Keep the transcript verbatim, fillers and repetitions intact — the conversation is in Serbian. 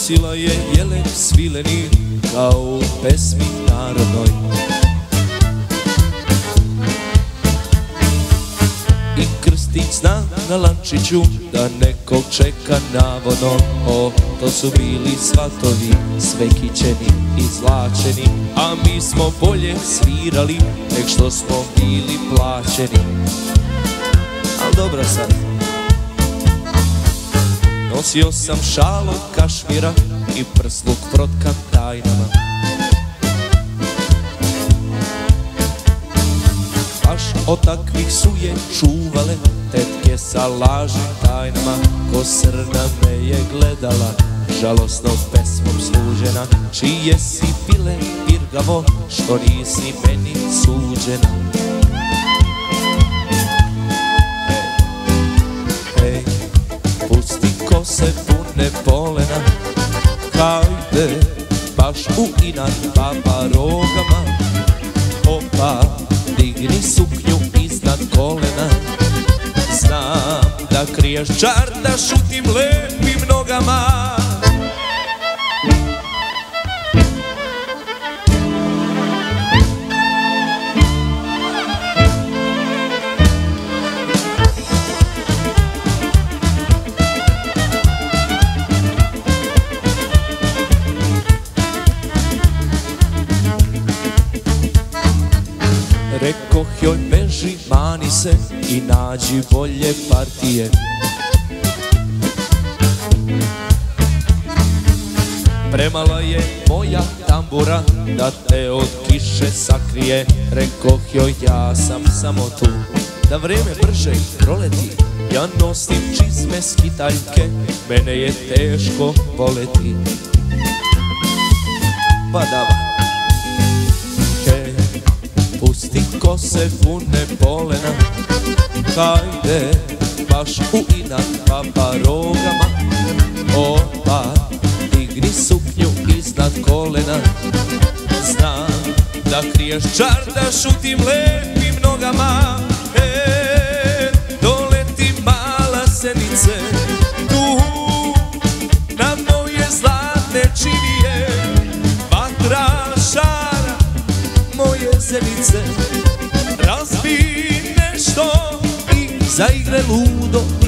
nosila je jelen svileni kao u pesmi narodnoj. I krstić zna na lančiću da nekog čeka navodno. O, to su bili svatovi, sve kićeni i zlačeni, a mi smo bolje svirali nek što smo bili plaćeni. Al dobro sad. Nosio sam šal od kašmira i prsluk protkan tajnama. Baš od takvih su je čuvale tetke sa lažnim tajnama. Ko srna me je gledala, žalosnom pesmom služena. Čije si bile pirgavo, što nisi meni suđena. Hej, pusti kose pune polena, hajde, baš u inat baba rogama. Opa, digni suknju iznad kolena, znam da kriješ čar da šutim lepim nogama. Rekoh joj beži, mani se i nađi bolje partije. Premala je moja tambura da te od kiše sakrije. Rekoh joj ja sam samo tu da vreme brže proleti. Ja nosim čizme skitaljke, mene je teško voleti. Pa dava. Pusti kose pune polena, hajde, baš u inat baba rogama. Opa, digni suknju iznad kolena, znam da kriješ čar da šutim lepim nogama. E, doleti mala senice, tu na moje zlatne činije. Vatra šara moje zenice, razbi nešto i zaigre ludo.